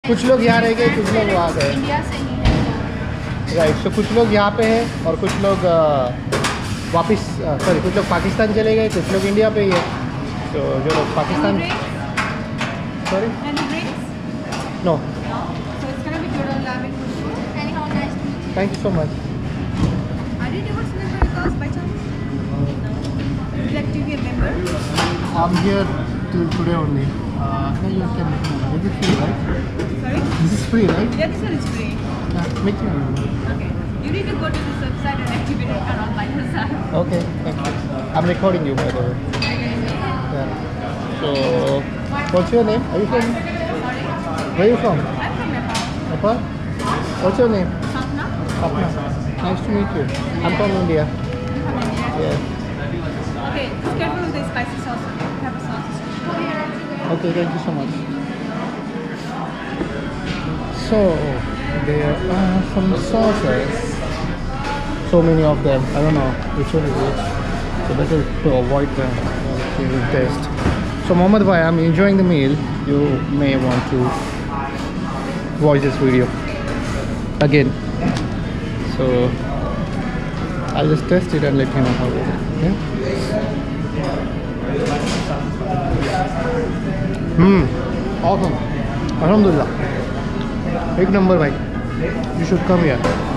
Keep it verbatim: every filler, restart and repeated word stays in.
कुछ लोग यहाँ रह गए, कुछ लोग वहाँ गए। इंडिया से ही है। राइट, तो कुछ लोग यहाँ पे हैं और कुछ लोग वापस, सॉरी कुछ लोग पाकिस्तान चले गए, कुछ लोग इंडिया पे ही है। तो जो लोग Pakistan, sorry no, thank you so much. I'm here till today only. Uh, you can. Is it free, right? Sorry? This is free, right? Yeah, this one is free. Yeah, make me. Okay. You need to go to this website and activate your account by yourself. Okay, thank you. I'm recording you, by the way. Yeah. So, what's your name? Are you from? Sorry? Where are you from? I'm from Nepal. Nepal? What's your name? Sapna? Sapna. Nice to meet you. I'm from India. You from India? Yes. Okay, just careful with the spicy sauce. Pepper sauce. Okay, thank you so much. So, there are some sauces. So many of them. I don't know which one is which. So better to avoid them. We will taste. So Mohammed Bhai, I'm enjoying the meal. You may want to watch this video again. So I'll just test it and let you know how it is. Yeah? Hmm. Awesome. Alhamdulillah. Big number, bhai. You should come here.